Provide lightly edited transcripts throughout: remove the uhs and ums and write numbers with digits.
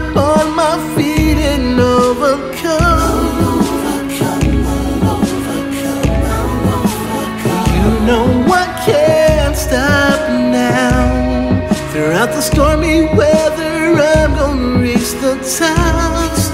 up on my feet and overcome. You know I can't stop now. Throughout the stormy weather, I'm gonna reach the top.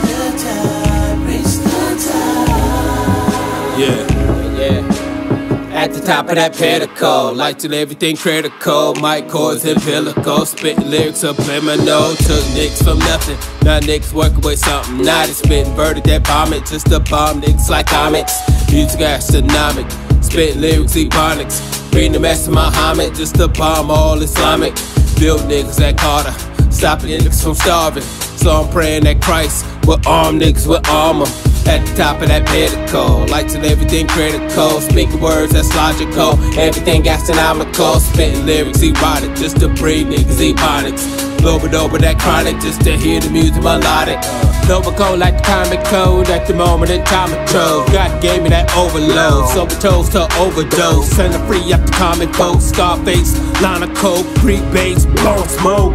At the top of that pinnacle, lights and everything critical. Mic chords and umbilical, spitting lyrics subliminal. Took niggas from nothing, now niggas working with something. Now they spitting verdict that bomb it, just to bomb niggas like comics. Music astronomic, spitting lyrics ebonics. Reading the Master Muhammad, just to bomb all Islamic. Build niggas at Carter, stopping niggas from starving. So I'm praying that Christ will arm niggas with armor. At the top of that pinnacle, lights and everything critical. Speaking words that's logical, everything astronomical. Spitting lyrics erotic, just to breed niggas ebonics. Lowered over that chronic, just to hear the music melodic. Novaco like the comic code, at the moment in time of trove. God gave me that overload, so we chose to overdose. Send her free up the comic boat, Scarface, line of coke, pre-bass, blowing smoke.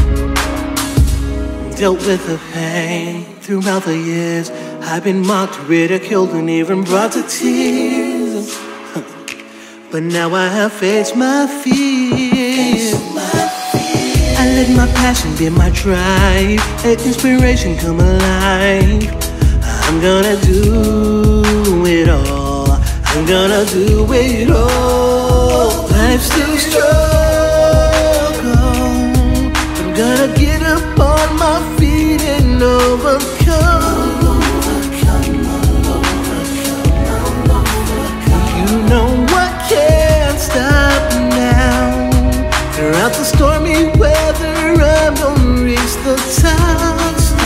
Dealt with the pain throughout the years. I've been mocked, ridiculed, and even brought to tears. But now I have faced my fears. I let my passion be my drive, let inspiration come alive. I'm gonna do it all. I'm gonna do it all. Life's still struggle. I'm gonna get up on my feet and overcome. You know I can't stop now. Throughout the stormy weather, I'm gonna reach the top.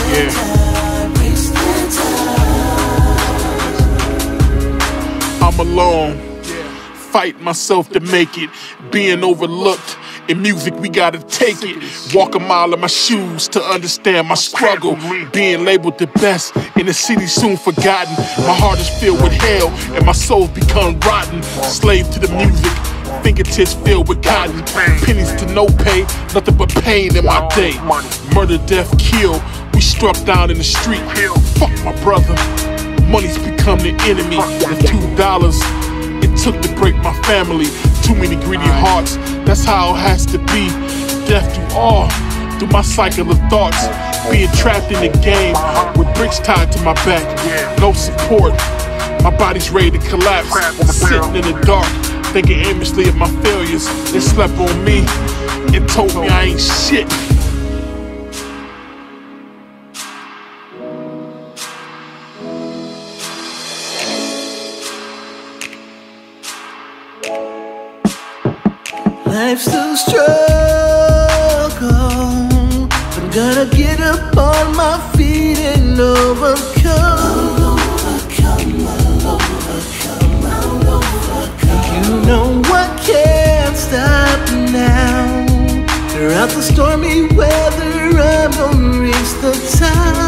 I'm alone, fight myself to make it. Being overlooked. In music, we gotta take it. Walk a mile in my shoes to understand my struggle. Being labeled the best in the city soon forgotten. My heart is filled with hell and my soul's become rotten. Slave to the music, fingertips filled with cotton. Pennies to no pay, nothing but pain in my day. Murder, death, kill, we struck down in the street. Fuck my brother, money's become the enemy. The $2 it took to break my family. Too many greedy hearts, that's how it has to be. Death to all, through my cycle of thoughts. Being trapped in the game, with bricks tied to my back. No support, my body's ready to collapse. Sitting in the dark, thinking aimlessly of my failures. They slept on me, and told me I ain't shit. Life's still struggle. I'm gonna get up on my feet and overcome. You know I can't stop now. Throughout the stormy weather, I'm gonna reach the top.